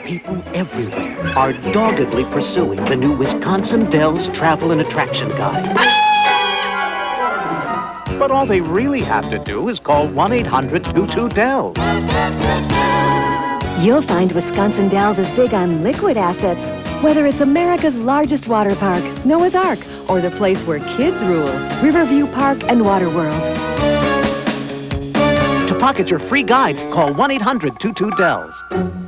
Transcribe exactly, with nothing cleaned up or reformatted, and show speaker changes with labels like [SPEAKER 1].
[SPEAKER 1] People everywhere are doggedly pursuing the new Wisconsin Dells Travel and Attraction Guide. But all they really have to do is call one eight hundred two two dells.
[SPEAKER 2] You'll find Wisconsin Dells is big on liquid assets. Whether it's America's largest water park, Noah's Ark, or the place where kids rule, Riverview Park and Water World.
[SPEAKER 1] To pocket your free guide, call one eight hundred two two dells.